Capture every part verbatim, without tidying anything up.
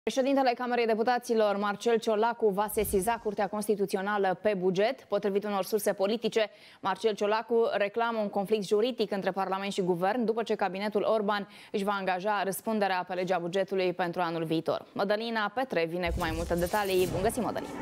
Președintele Camerei Deputaților, Marcel Ciolacu, va sesiza Curtea Constituțională pe buget. Potrivit unor surse politice, Marcel Ciolacu reclamă un conflict juridic între Parlament și Guvern după ce cabinetul Orban își va angaja răspunderea pe legea bugetului pentru anul viitor. Mădălina Petre vine cu mai multe detalii. Bun găsit, Mădălina!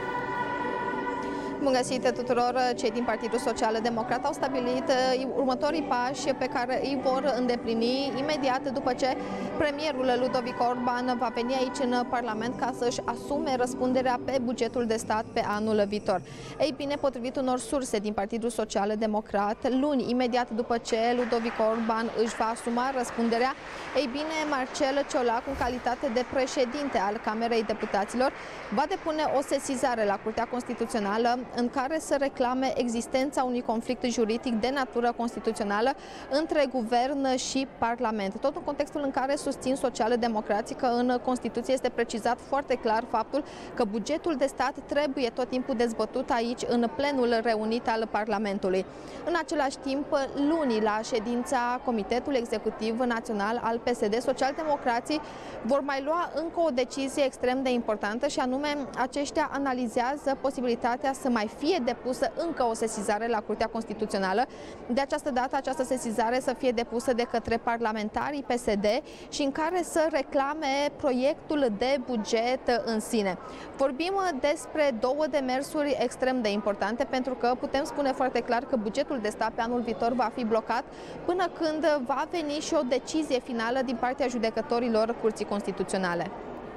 Bun găsit tuturor! Cei din Partidul Social Democrat au stabilit următorii pași pe care îi vor îndeplini imediat după ce premierul Ludovic Orban va veni aici în Parlament ca să-și asume răspunderea pe bugetul de stat pe anul viitor. Ei bine, potrivit unor surse din Partidul Social Democrat, luni, imediat după ce Ludovic Orban își va asuma răspunderea, ei bine, Marcel Ciolacu, în calitate de președinte al Camerei Deputaților, va depune o sesizare la Curtea Constituțională în care să reclame existența unui conflict juridic de natură constituțională între guvern și Parlament. Tot în contextul în care susțin social-democrații că în Constituție este precizat foarte clar faptul că bugetul de stat trebuie tot timpul dezbătut aici în plenul reunit al Parlamentului. În același timp, luni la ședința Comitetului Executiv Național al P S D, social-democrații vor mai lua încă o decizie extrem de importantă și anume aceștia analizează posibilitatea să mai fie depusă încă o sesizare la Curtea Constituțională. De această dată, această sesizare să fie depusă de către parlamentarii P S D și în care să reclame proiectul de buget în sine. Vorbim despre două demersuri extrem de importante pentru că putem spune foarte clar că bugetul de stat pe anul viitor va fi blocat până când va veni și o decizie finală din partea judecătorilor Curții Constituționale.